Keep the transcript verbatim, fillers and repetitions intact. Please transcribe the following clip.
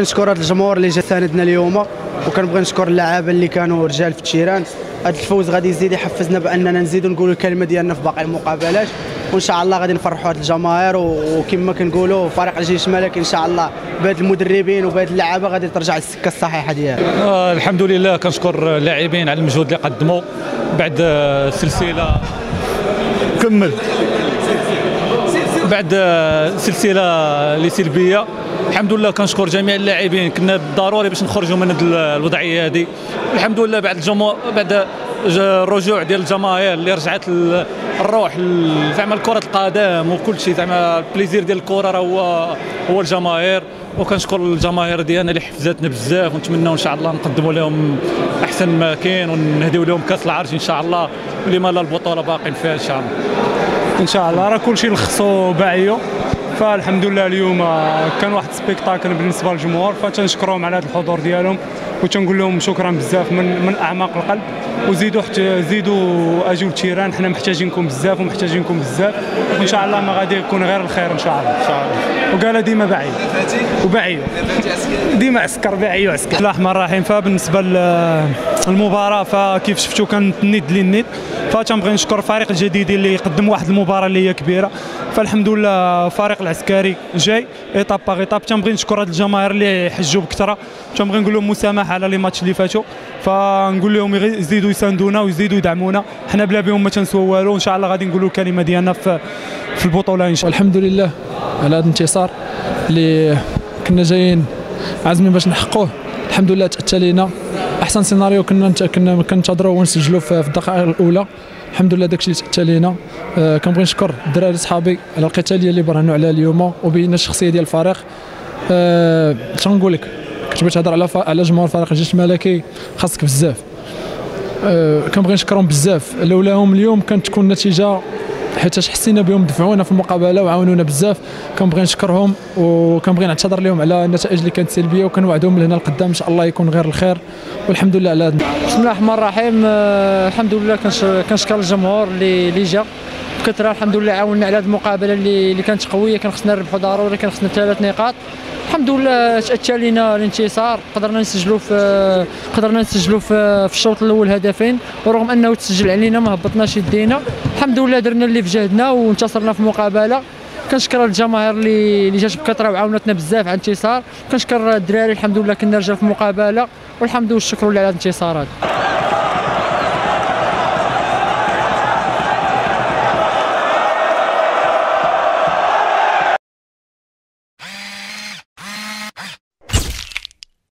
نشكر هذا الجمهور اللي جا ساندنا اليوم، وكنبغي نشكر اللعابه اللي كانوا رجال في التيران. هذا الفوز غادي يزيد يحفزنا باننا نزيدوا نقولوا الكلمه ديالنا في باقي المقابلات، وان شاء الله غادي نفرحوا هذه الجماهير. وكما كنقولوا فريق الجيش الملكي ان شاء الله بهاد المدربين وبهاد اللعابه غادي ترجع للسكه الصحيحه ديالها. آه الحمد لله، كنشكر اللاعبين على المجهود اللي قدموا بعد سلسله كمل بعد سلسله اللي سلبيه. الحمد لله كنشكر جميع اللاعبين، كنا ضروري باش نخرجوا من الوضعيه هذه. الحمد لله بعد الجمهور بعد الرجوع ديال الجماهير اللي رجعت الروح زعما لكره القدم وكل شيء، زعما البليزير ديال الكره راه هو هو الجماهير. وكنشكر الجماهير ديالنا اللي حفزتنا بزاف، ونتمنوا ان شاء الله نقدموا لهم احسن ما كاين ونهديو لهم كاس العرش ان شاء الله، ولما لا البطوله باقين فيها ان شاء الله. ان شاء الله راه كلشي لخصو باعيو، فالحمد لله اليوم كان واحد سبيكتاكل بالنسبه للجمهور، فتنشكرهم على هذا الحضور ديالهم وتنقول لهم شكرا بزاف من من اعماق القلب. وزيدوا حتى زيدوا اجوا للتيران، حنا محتاجينكم بزاف ومحتاجينكم بزاف، وان شاء الله ما غادي يكون غير الخير ان شاء الله. ان شاء الله. وقال ديما باعي وباعي ديما عسكر باعي وعسكر. بسم الله الرحمن الرحيم. فبالنسبه للمباراه فكيف شفتوا كانت الند للند، فتنبغي نشكر الفريق الجديد اللي قدم واحد المباراه اللي هي كبيره. فالحمد لله الفريق العسكري جاي ايطاب باغ ايطاب. تنبغي نشكر هاد الجماهير اللي حجوا بكثره، تنبغي نقول لهم مسامحه على لي ماتش اللي فاتوا، فنقول لهم يزيدوا يساندونا ويزيدوا يدعمونا، حنا بلا بهم ما تنسوا والو. ان شاء الله غادي نقولوا الكلمه ديالنا في في البطوله ان شاء الله. الحمد لله على هذا الانتصار اللي كنا جايين عازمين باش نحققوه. الحمد لله تاتى لينا احسن سيناريو كنا كنا كنتظروا ونسجلوا في الدقائق الاولى. الحمد لله داكشي اللي تاتى لينا. أه كنبغي نشكر الدراري صحابي على القتاليه اللي برهنوا عليها اليوم وبينا الشخصيه ديال الفريق. أه تنقول لك كنت بغيت تهضر على على جمهور فريق الجيش الملكي، خاصك بزاف. أه كنبغي نشكرهم بزاف، لولاهم اليوم كانت تكون النتيجه، حيت حسينا بهم دفعونا في المقابله وعاونونا بزاف. كنبغي نشكرهم وكنبغي نعتذر لهم على النتائج اللي كانت سلبيه، وكنوعدهم من هنا لقدام ان شاء الله يكون غير الخير، والحمد لله على هذا. بسم الله الرحمن الرحيم. أه الحمد لله كنشكر الجمهور اللي اللي جا بكثره. الحمد لله عاوننا على هذه المقابله اللي اللي كانت قويه، كان خصنا نربحوا ضروري، كان خصنا ثلاث نقاط. الحمد لله تاتى لينا الانتصار، قدرنا نسجلوا في قدرنا نسجلوا في, في الشوط الاول هدفين، ورغم انه تسجل علينا ما هبطناش يدينا. الحمد لله درنا اللي في جهدنا وانتصرنا في المقابله. كنشكر الجماهير اللي اللي جات بكثره وعاونتنا بزاف على الانتصار. كنشكر الدراري، الحمد لله كنا رجال في المقابله، والحمد لله والشكر لله على الانتصار هذا.